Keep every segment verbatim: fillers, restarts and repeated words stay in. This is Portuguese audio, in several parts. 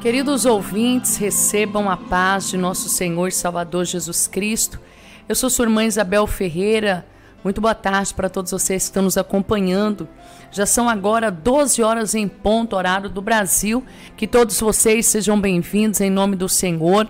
Queridos ouvintes, recebam a paz de nosso Senhor e Salvador Jesus Cristo. Eu sou sua irmã Isabel Ferreira. Muito boa tarde para todos vocês que estão nos acompanhando. Já são agora doze horas em ponto, horário do Brasil. Que todos vocês sejam bem-vindos em nome do Senhor.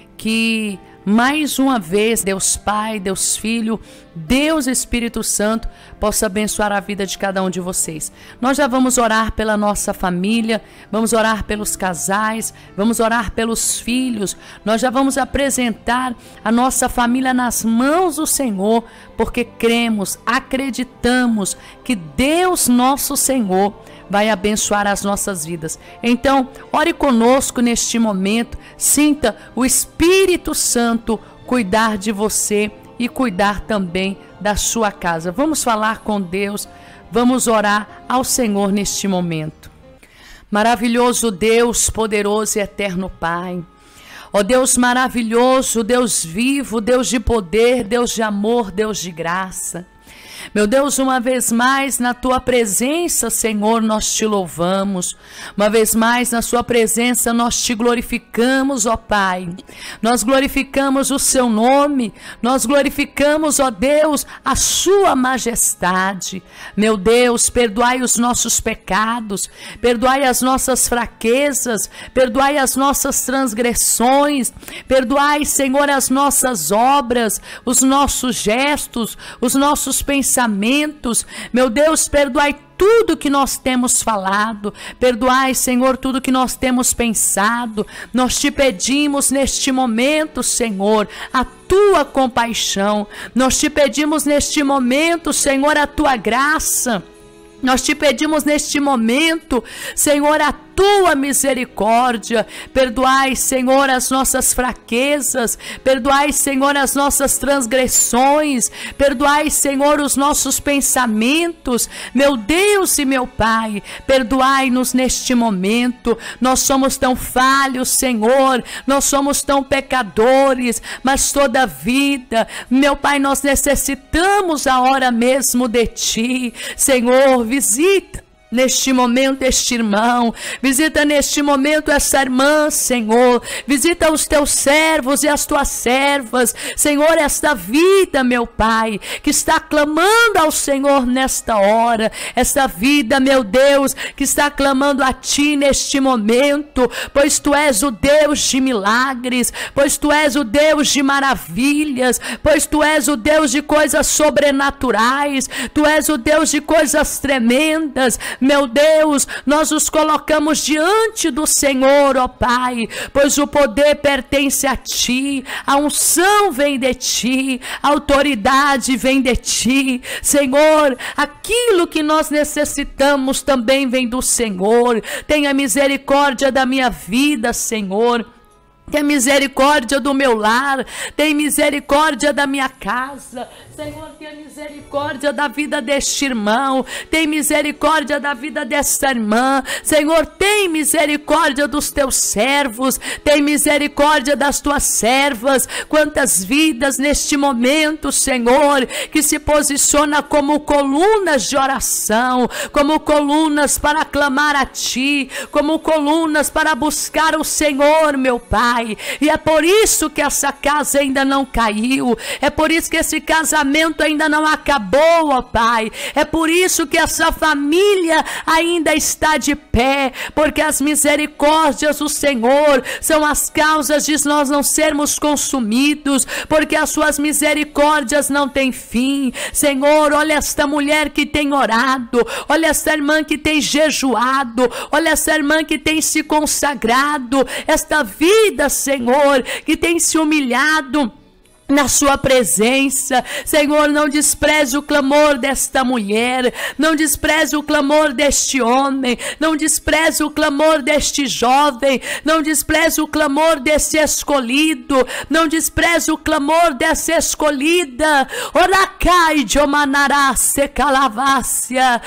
Que mais uma vez Deus Pai, Deus Filho, Deus Espírito Santo possa abençoar a vida de cada um de vocês. Nós já vamos orar pela nossa família, vamos orar pelos casais, vamos orar pelos filhos. Nós já vamos apresentar a nossa família nas mãos do Senhor, porque cremos, acreditamos que Deus nosso Senhor vai abençoar as nossas vidas. Então, ore conosco neste momento, sinta o Espírito Santo cuidar de você e cuidar também da sua casa. Vamos falar com Deus, vamos orar ao Senhor neste momento. Maravilhoso Deus, poderoso e eterno Pai, ó Deus maravilhoso, Deus vivo, Deus de poder, Deus de amor, Deus de graça. Meu Deus, uma vez mais na Tua presença, Senhor, nós Te louvamos. Uma vez mais na Sua presença nós Te glorificamos, ó Pai. Nós glorificamos o Seu nome. Nós glorificamos, ó Deus, a Sua majestade. Meu Deus, perdoai os nossos pecados. Perdoai as nossas fraquezas. Perdoai as nossas transgressões. Perdoai, Senhor, as nossas obras, os nossos gestos, os nossos pensamentos. Pensamentos, meu Deus, perdoai tudo que nós temos falado, perdoai, Senhor, tudo que nós temos pensado. Nós te pedimos neste momento, Senhor, a tua compaixão. Nós te pedimos neste momento, Senhor, a tua graça. Nós te pedimos neste momento, Senhor, a tua misericórdia. Perdoai, Senhor, as nossas fraquezas. Perdoai, Senhor, as nossas transgressões. Perdoai, Senhor, os nossos pensamentos. Meu Deus e meu Pai, perdoai-nos neste momento. Nós somos tão falhos, Senhor. Nós somos tão pecadores, mas toda a vida, meu Pai, nós necessitamos a hora mesmo de Ti. Senhor, visita neste momento este irmão, visita neste momento essa irmã, Senhor, visita os teus servos e as tuas servas, Senhor, esta vida, meu Pai, que está clamando ao Senhor nesta hora, esta vida, meu Deus, que está clamando a Ti neste momento, pois Tu és o Deus de milagres, pois Tu és o Deus de maravilhas, pois Tu és o Deus de coisas sobrenaturais, Tu és o Deus de coisas tremendas. Meu Deus, nós os colocamos diante do Senhor, ó Pai, pois o poder pertence a Ti, a unção vem de Ti, a autoridade vem de Ti, Senhor. Aquilo que nós necessitamos também vem do Senhor. Tenha misericórdia da minha vida, Senhor. Tem misericórdia do meu lar, tem misericórdia da minha casa, Senhor, tem misericórdia da vida deste irmão, tem misericórdia da vida desta irmã, Senhor, tem misericórdia dos teus servos, tem misericórdia das tuas servas. Quantas vidas neste momento, Senhor, que se posiciona como colunas de oração, como colunas para clamar a Ti, como colunas para buscar o Senhor, meu Pai. E é por isso que essa casa ainda não caiu, é por isso que esse casamento ainda não acabou, ó Pai, é por isso que essa família ainda está de pé, porque as misericórdias do Senhor são as causas de nós não sermos consumidos, porque as suas misericórdias não têm fim. Senhor, olha esta mulher que tem orado, olha esta irmã que tem jejuado, olha esta irmã que tem se consagrado, esta vida, Senhor, que tem se humilhado na sua presença. Senhor, não despreze o clamor desta mulher, não despreze o clamor deste homem, não despreze o clamor deste jovem, não despreze o clamor desse escolhido, não despreze o clamor dessa escolhida. Oracai de omanarasse calavácia,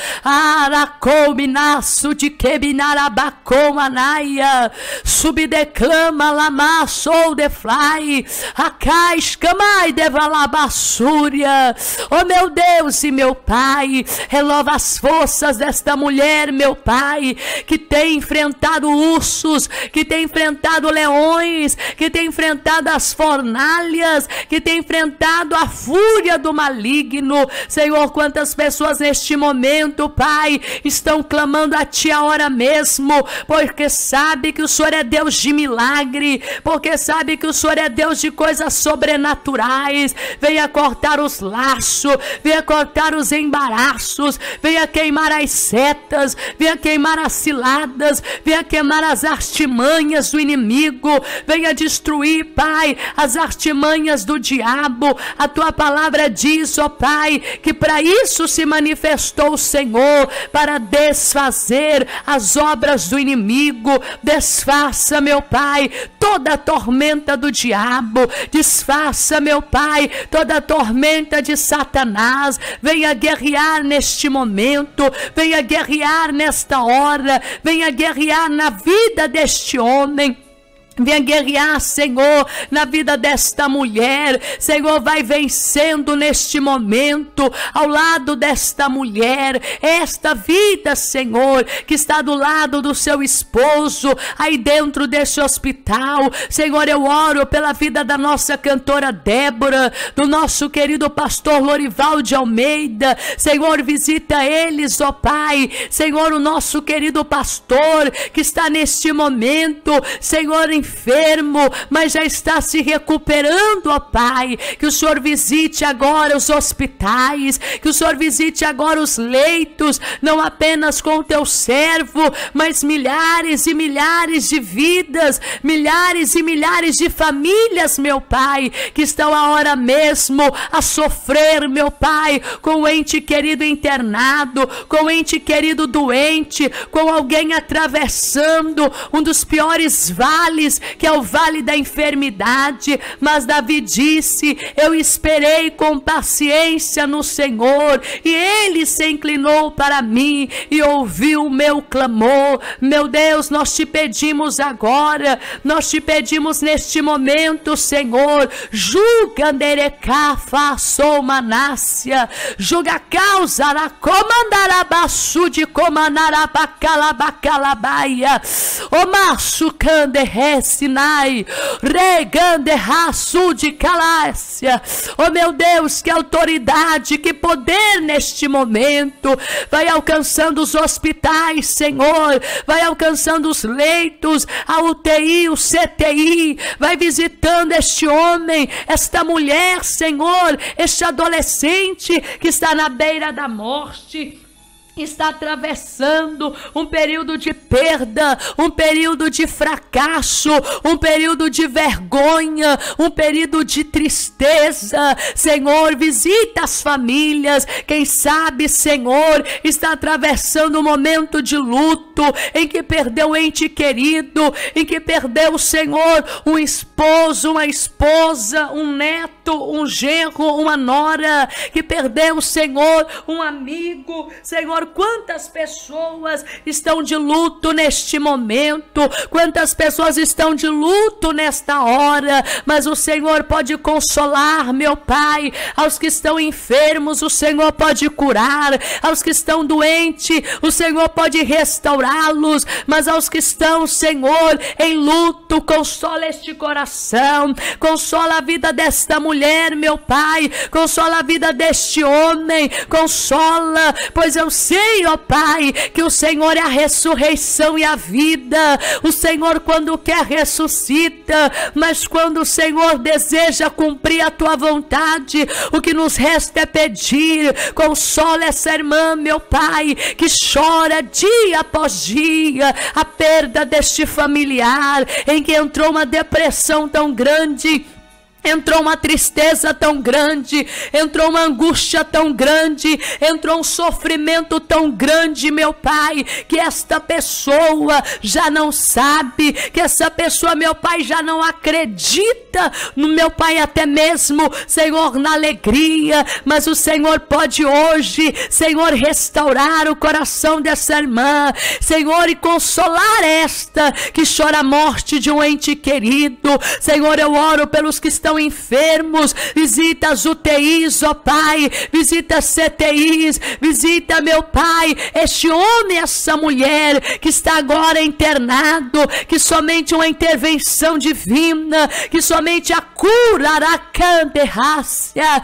aracouminaço de quebinarabacou anaia, subdeclama lamaçou de fly, acaisca Chamai de valabassúria. Oh meu Deus e meu Pai, renova as forças desta mulher, meu Pai, que tem enfrentado ursos, que tem enfrentado leões, que tem enfrentado as fornalhas, que tem enfrentado a fúria do maligno. Senhor, quantas pessoas neste momento, Pai, estão clamando a Ti a hora mesmo, porque sabe que o Senhor é Deus de milagre, porque sabe que o Senhor é Deus de coisas sobrenaturais. Venha cortar os laços, venha cortar os embaraços, venha queimar as setas, venha queimar as ciladas, venha queimar as artimanhas do inimigo, venha destruir, Pai, as artimanhas do diabo. A Tua palavra diz, ó Pai, que para isso se manifestou o Senhor, para desfazer as obras do inimigo. Desfaça, meu Pai, toda a tormenta do diabo, desfaça, meu Pai, toda a tormenta de Satanás. Venha guerrear neste momento, venha guerrear nesta hora, venha guerrear na vida deste homem. Venha guerrear, Senhor, na vida desta mulher. Senhor, vai vencendo neste momento, ao lado desta mulher, esta vida, Senhor, que está do lado do seu esposo, aí dentro deste hospital. Senhor, eu oro pela vida da nossa cantora Débora, do nosso querido pastor Lorival de Almeida. Senhor, visita eles, ó Pai. Senhor, o nosso querido pastor, que está neste momento, Senhor, em enfermo, mas já está se recuperando, ó Pai. Que o Senhor visite agora os hospitais, que o Senhor visite agora os leitos, não apenas com o teu servo, mas milhares e milhares de vidas, milhares e milhares de famílias, meu Pai, que estão a hora mesmo a sofrer, meu Pai, com o ente querido internado, com o ente querido doente, com alguém atravessando um dos piores vales, que é o vale da enfermidade. Mas Davi disse: eu esperei com paciência no Senhor, e Ele se inclinou para mim e ouviu o meu clamor. Meu Deus, nós te pedimos agora, nós te pedimos neste momento, Senhor, julga Nerecafa, sou Manácia, julga a causa, comandarabassu de comandarabacalabacalabaia, o maço canderrecinai, regande raçu de calácia. Oh meu Deus, que autoridade, que poder neste momento, vai alcançando os hospitais, Senhor, vai alcançando os leitos, a U T I, o C T I, vai visitando este homem, esta mulher, Senhor, este adolescente que está na beira da morte, está atravessando um período de perda, um período de fracasso, um período de vergonha, um período de tristeza. Senhor, visita as famílias. Quem sabe, Senhor, está atravessando um momento de luto, em que perdeu um ente querido, em que perdeu, Senhor, um esposo, uma esposa, um neto, um genro, uma nora, que perdeu, Senhor, um amigo. Senhor, quantas pessoas estão de luto neste momento, quantas pessoas estão de luto nesta hora, mas o Senhor pode consolar, meu Pai. Aos que estão enfermos, o Senhor pode curar, aos que estão doentes, o Senhor pode restaurá-los, mas aos que estão, Senhor, em luto, consola este coração, consola a vida desta mulher, meu Pai, consola a vida deste homem, consola, pois eu sei, ó Pai, que o Senhor é a ressurreição e a vida. O Senhor, quando quer, ressuscita, mas quando o Senhor deseja cumprir a tua vontade, o que nos resta é pedir. Consola essa irmã, meu Pai, que chora dia após dia a perda deste familiar, em que entrou uma depressão tão grande, entrou uma tristeza tão grande, entrou uma angústia tão grande, entrou um sofrimento tão grande, meu Pai, que esta pessoa já não sabe, que essa pessoa, meu Pai, já não acredita no, meu Pai, até mesmo, Senhor, na alegria. Mas o Senhor pode hoje, Senhor, restaurar o coração dessa irmã, Senhor, e consolar esta que chora a morte de um ente querido. Senhor, eu oro pelos que estão estão enfermos, visita as U T Is, ó Pai, visita as C T Is, visita, meu Pai, este homem, essa mulher que está agora internado, que somente uma intervenção divina, que somente a cura, aracanderrácia,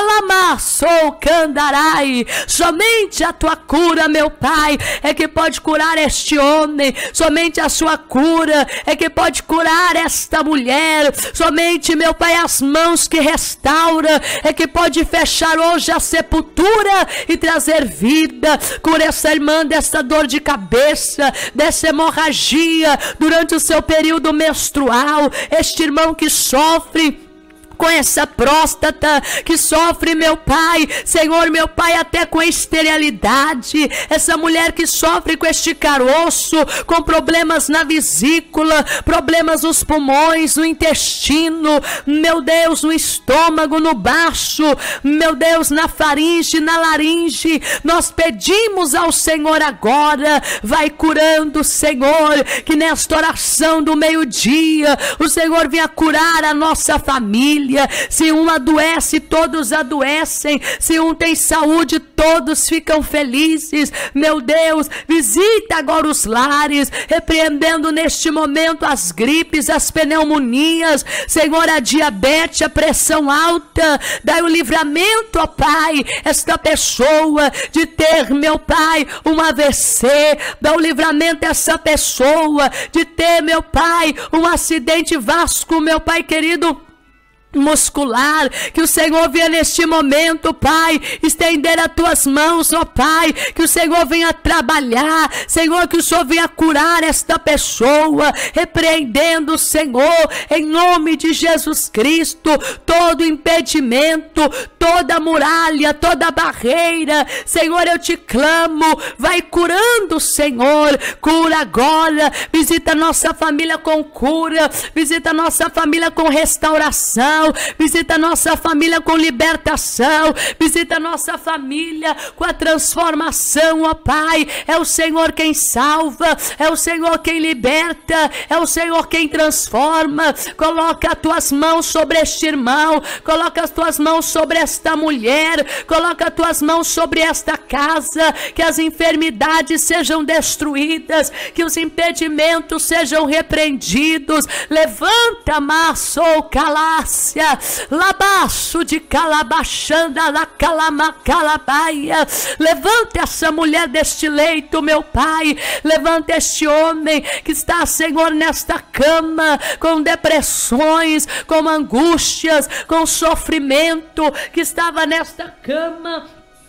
alamassou candarai, somente a tua cura, meu Pai, é que pode curar este homem, somente a sua cura é que pode curar esta mulher, somente, meu Pai, as mãos que restaura é que pode fechar hoje a sepultura e trazer vida. Cura essa irmã dessa dor de cabeça, dessa hemorragia durante o seu período menstrual, este irmão que sofre com essa próstata, que sofre, meu Pai, Senhor, meu Pai, até com a esterilidade, essa mulher que sofre com este caroço, com problemas na vesícula, problemas nos pulmões, no intestino, meu Deus, no estômago, no baço, meu Deus, na faringe, na laringe, nós pedimos ao Senhor agora, vai curando, Senhor, que nesta oração do meio-dia, o Senhor venha curar a nossa família. Se um adoece, todos adoecem. Se um tem saúde, todos ficam felizes. Meu Deus, visita agora os lares, repreendendo neste momento as gripes, as pneumonias, Senhor, a diabetes, a pressão alta. Dai o livramento, ó Pai, esta pessoa de ter, meu Pai, um A V C. Dá o livramento a essa pessoa de ter, meu Pai, um acidente vasco, meu Pai querido, muscular. Que o Senhor venha neste momento, Pai, estender as tuas mãos, ó Pai, que o Senhor venha trabalhar, Senhor, que o Senhor venha curar esta pessoa, repreendendo, Senhor, em nome de Jesus Cristo, todo impedimento, toda muralha, toda barreira, Senhor, eu te clamo, vai curando, Senhor, cura agora, visita nossa família com cura, visita nossa família com restauração, visita nossa família com libertação, visita nossa família com a transformação, ó Pai. É o Senhor quem salva, é o Senhor quem liberta, é o Senhor quem transforma. Coloca as tuas mãos sobre este irmão, coloca as tuas mãos sobre esta mulher, coloca as tuas mãos sobre esta casa, que as enfermidades sejam destruídas, que os impedimentos sejam repreendidos. Levanta, maço, calácia, labaço de calabachanda, la calama, calabaia. Levanta essa mulher deste leito, meu Pai. Levanta este homem que está, Senhor, nesta cama, com depressões, com angústias, com sofrimento, que estava nesta cama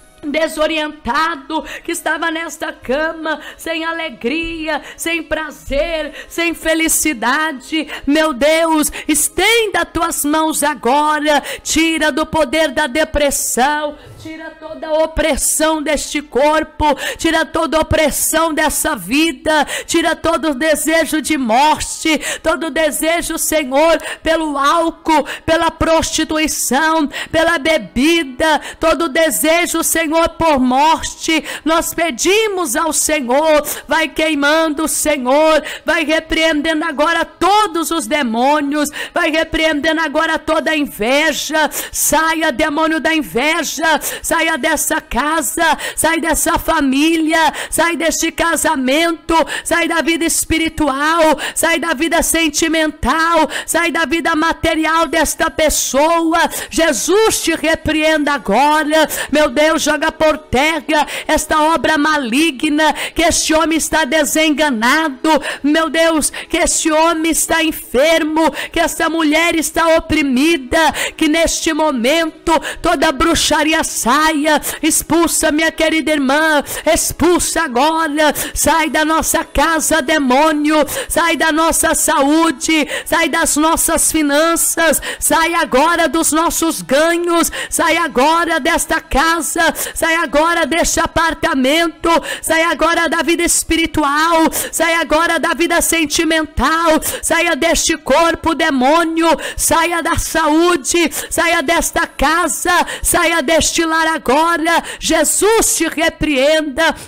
desorientado, que estava nesta cama sem alegria, sem prazer, sem felicidade. Meu Deus, estenda as tuas mãos agora, tira do poder da depressão, tira toda a opressão deste corpo, tira toda a opressão dessa vida, tira todo o desejo de morte, todo o desejo, Senhor, pelo álcool, pela prostituição, pela bebida, todo o desejo, Senhor, por morte. Nós pedimos ao Senhor, vai queimando, Senhor, vai repreendendo agora todos os demônios, vai repreendendo agora toda a inveja. Saia, demônio da inveja, saia dessa casa, sai dessa família, sai deste casamento, sai da vida espiritual, sai da vida sentimental, sai da vida material desta pessoa. Jesus te repreenda agora, meu Deus. Joga por terra esta obra maligna, que este homem está desenganado, meu Deus, que este homem está enfermo, que essa mulher está oprimida, que neste momento toda bruxaria saia. Expulsa, minha querida irmã, expulsa agora, sai da nossa casa, demônio, sai da nossa saúde, sai das nossas finanças, sai agora dos nossos ganhos, sai agora desta casa, sai agora deste apartamento, sai agora da vida espiritual, sai agora da vida sentimental, saia deste corpo, demônio, saia da saúde, saia desta casa, saia deste lar agora. Jesus te repreenda.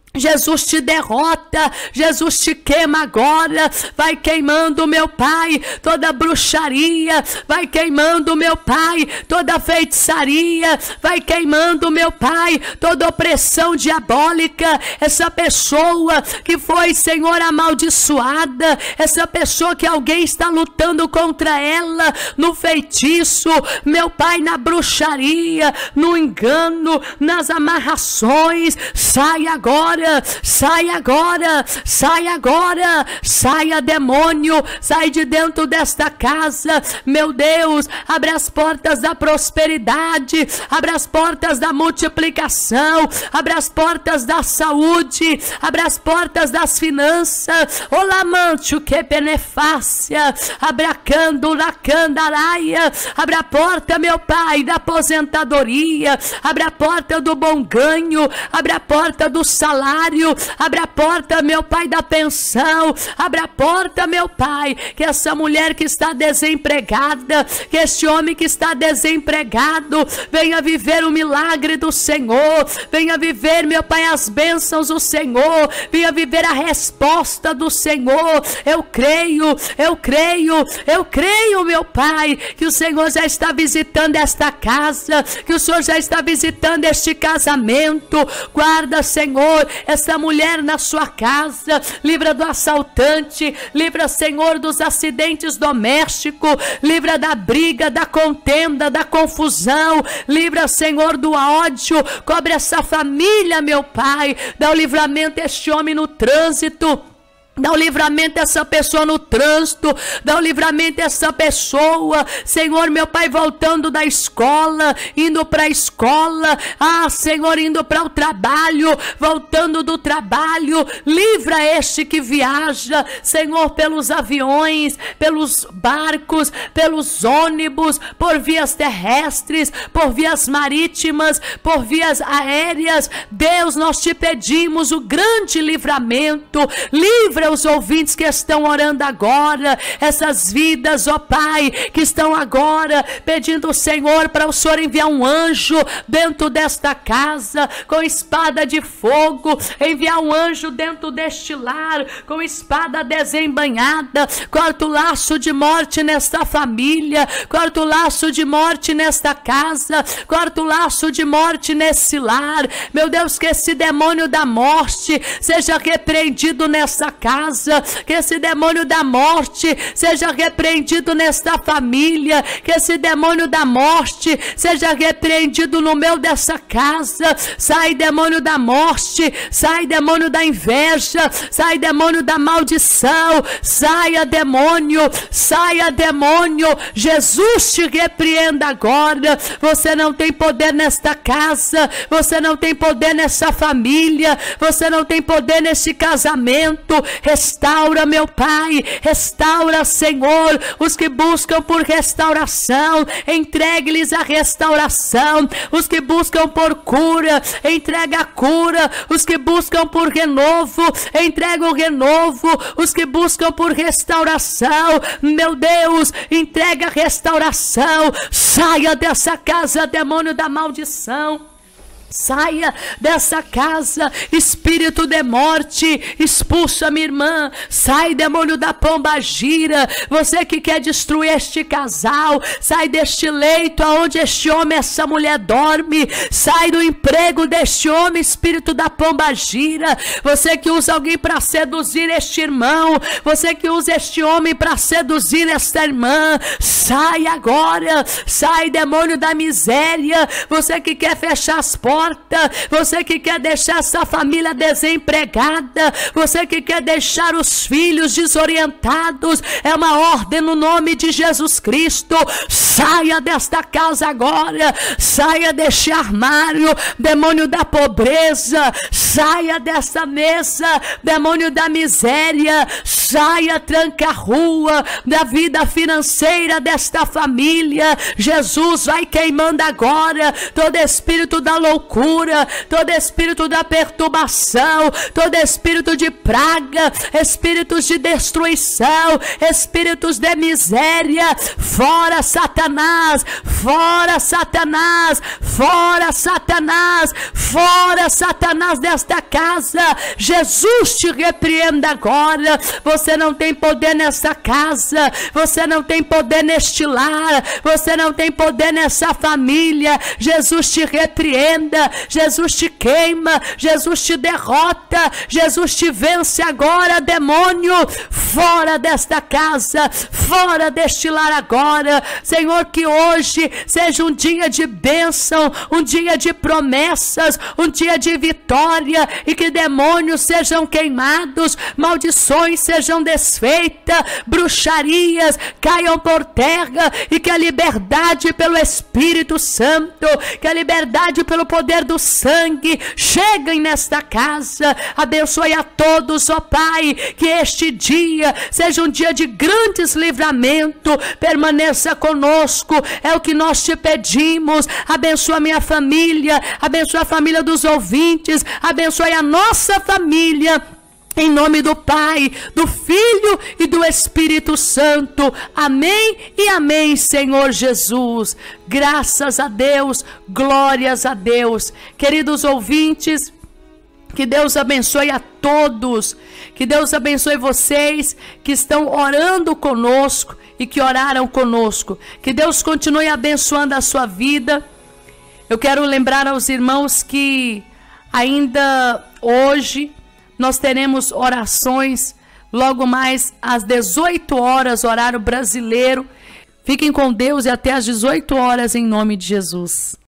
Jesus te derrota, Jesus te queima agora, vai queimando, meu Pai, toda bruxaria, vai queimando, meu Pai, toda feitiçaria, vai queimando, meu Pai, toda opressão diabólica, essa pessoa que foi, Senhor, amaldiçoada, essa pessoa que alguém está lutando contra ela, no feitiço, meu Pai, na bruxaria, no engano, nas amarrações, sai agora, sai agora, sai agora, saia demônio, sai de dentro desta casa, meu Deus, abre as portas da prosperidade, abre as portas da multiplicação, abre as portas da saúde, abre as portas das finanças, olamante que benefácia, abre a cândula, candaraia, abre a porta, meu Pai, da aposentadoria, abre a porta do bom ganho, abre a porta do salário, abre a porta, meu Pai, da pensão, abre a porta, meu Pai, que essa mulher que está desempregada, que este homem que está desempregado, venha viver o milagre do Senhor, venha viver, meu Pai, as bênçãos do Senhor, venha viver a resposta do Senhor. Eu creio, eu creio, eu creio, meu Pai, que o Senhor já está visitando esta casa, que o Senhor já está visitando este casamento. Guarda, Senhor, essa mulher na sua casa, livra do assaltante, livra, Senhor, dos acidentes domésticos, livra da briga, da contenda, da confusão, livra, Senhor, do ódio, cobre essa família, meu Pai, dá o livramento a este homem no trânsito, dá o livramento a essa pessoa no trânsito, dá o livramento a essa pessoa, Senhor, meu Pai, voltando da escola, indo para a escola, ah, Senhor, indo para o trabalho, voltando do trabalho, livra este que viaja, Senhor, pelos aviões, pelos barcos, pelos ônibus, por vias terrestres, por vias marítimas, por vias aéreas. Deus, nós te pedimos o grande livramento, livra os ouvintes que estão orando agora, essas vidas, ó Pai, que estão agora pedindo, Senhor, para o Senhor enviar um anjo dentro desta casa, com espada de fogo, enviar um anjo dentro deste lar, com espada desembanhada, corta o laço de morte nesta família, corta o laço de morte nesta casa, corta o laço de morte nesse lar, meu Deus, que esse demônio da morte seja repreendido nessa casa, que esse demônio da morte seja repreendido nesta família, que esse demônio da morte seja repreendido no meio dessa casa. Sai, demônio da morte, sai, demônio da inveja, sai, demônio da maldição, saia, demônio, saia, demônio. Jesus te repreenda agora. Você não tem poder nesta casa, você não tem poder nessa família, você não tem poder nesse casamento. Restaura, meu Pai, restaura, Senhor, os que buscam por restauração, entregue-lhes a restauração. Os que buscam por cura, entrega a cura. Os que buscam por renovo, entrega o renovo. Os que buscam por restauração, meu Deus, entrega a restauração. Saia dessa casa, demônio da maldição. Saia dessa casa, espírito de morte, expulsa, minha irmã. Sai, demônio da pombagira, você que quer destruir este casal, sai deste leito aonde este homem, essa mulher dorme, sai do emprego deste homem, espírito da pombagira. Você que usa alguém para seduzir este irmão, você que usa este homem para seduzir esta irmã, sai agora, sai, demônio da miséria, você que quer fechar as portas, você que quer deixar essa família desempregada, você que quer deixar os filhos desorientados, é uma ordem no nome de Jesus Cristo. Saia desta casa agora, saia deste armário, demônio da pobreza, saia dessa mesa, demônio da miséria, saia, tranca a rua da vida financeira desta família. Jesus vai queimando agora todo espírito da loucura, loucura, todo espírito da perturbação, todo espírito de praga, espíritos de destruição, espíritos de miséria, fora Satanás, fora Satanás, fora Satanás, fora Satanás desta casa. Jesus te repreenda agora. Você não tem poder nessa casa, você não tem poder neste lar, você não tem poder nessa família. Jesus te repreenda, Jesus te queima, Jesus te derrota, Jesus te vence agora, demônio, fora desta casa, fora deste lar agora. Senhor, que hoje seja um dia de bênção, um dia de promessas, um dia de vitória, e que demônios sejam queimados, maldições sejam desfeitas, bruxarias caiam por terra, e que a liberdade pelo Espírito Santo, que a liberdade pelo poder do sangue cheguem nesta casa. Abençoe a todos, ó Pai, que este dia seja um dia de grandes livramento. Permaneça conosco, é o que nós te pedimos. Abençoa a minha família, abençoa a família dos ouvintes, abençoe a nossa família, em nome do Pai, do Filho e do Espírito Santo. Amém e amém, Senhor Jesus. Graças a Deus, glórias a Deus. Queridos ouvintes, que Deus abençoe a todos, que Deus abençoe vocês que estão orando conosco e que oraram conosco. Que Deus continue abençoando a sua vida. Eu quero lembrar aos irmãos que ainda hoje nós teremos orações logo mais às dezoito horas, horário brasileiro. Fiquem com Deus e até às dezoito horas, em nome de Jesus.